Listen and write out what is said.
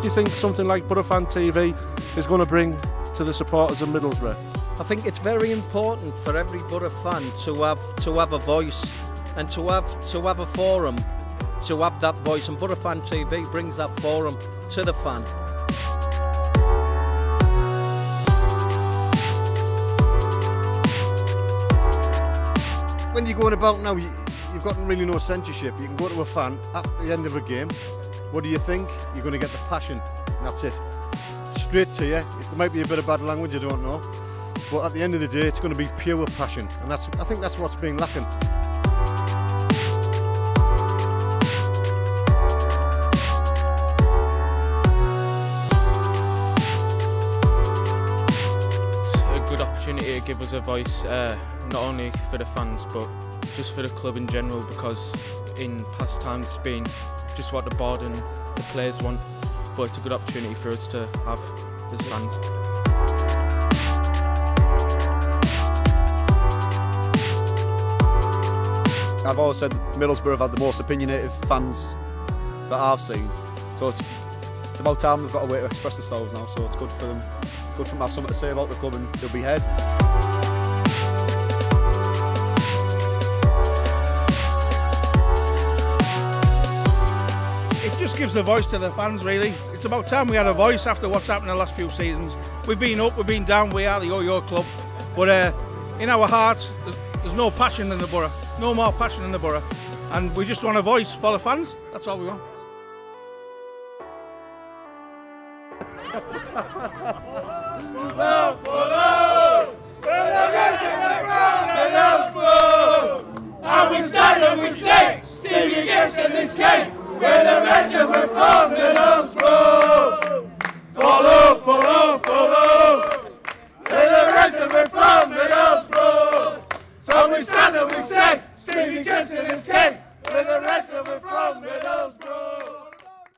do you think something like Borough Fan TV is going to bring to the supporters of Middlesbrough? I think it's very important for every Borough fan to have a voice and to have a forum, to have that voice, and Borough Fan TV brings that forum to the fan. When you're going about now, you've got really no censorship. You can go to a fan at the end of a game. What do you think? You're going to get the passion, and that's it. Straight to you. There might be a bit of bad language, I don't know. But at the end of the day, it's going to be pure passion. And I think that's what's been lacking. Good opportunity to give us a voice, not only for the fans but just for the club in general, because in past times it's been just what the board and the players want, but it's a good opportunity for us to have as fans. I've always said Middlesbrough have had the most opinionated fans that I've seen, so it's about time they've got a way to express themselves now, so it's good for them. Good for them to have something to say about the club, and they'll be heard. It just gives a voice to the fans, really. It's about time we had a voice after what's happened in the last few seasons. We've been up, we've been down, we are the Yo-Yo club, but in our hearts there's no passion in the Borough, no more passion in the Borough, and we just want a voice for the fans. That's all we want. Love for love, and we stand and we